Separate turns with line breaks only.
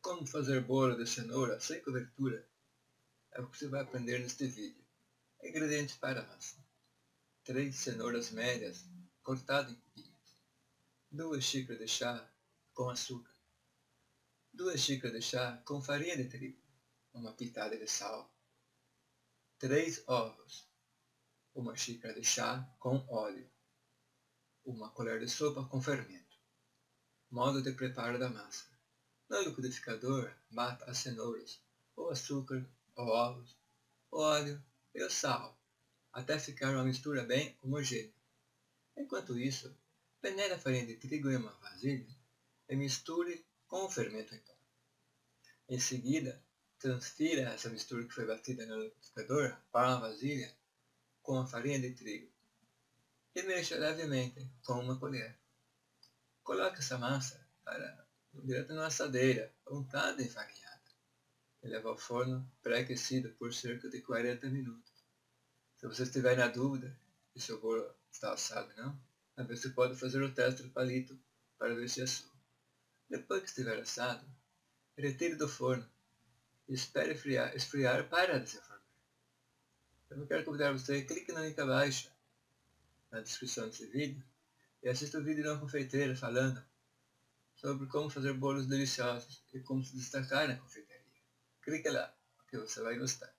Como fazer bolo de cenoura sem cobertura é o que você vai aprender neste vídeo. Ingredientes para a massa: 3 cenouras médias cortadas em cubinhos, 2 xícaras de chá com açúcar, 2 xícaras de chá com farinha de trigo, uma pitada de sal, 3 ovos, 1 xícara de chá com óleo, 1 colher de sopa com fermento. Modo de preparo da massa: no liquidificador, bata as cenouras, o açúcar, os ovos, o óleo e o sal, até ficar uma mistura bem homogênea. Enquanto isso, peneire a farinha de trigo em uma vasilha e misture com o fermento em pó. Em seguida, transfira essa mistura que foi batida no liquidificador para uma vasilha com a farinha de trigo e mexa levemente com uma colher. Coloque essa massa direto na assadeira, untada e enfarinhada, e leve ao forno pré-aquecido por cerca de 40 minutos. Se você estiver na dúvida se seu bolo está assado ou não, talvez você pode fazer o teste do palito para ver se assou. Depois que estiver assado, retire do forno e espere esfriar para desenformar. Eu quero convidar você a clique no link abaixo, na descrição desse vídeo, e assista o vídeo de uma confeiteira falando sobre como fazer bolos deliciosos e como se destacar na confeitaria. Clique lá, que você vai gostar.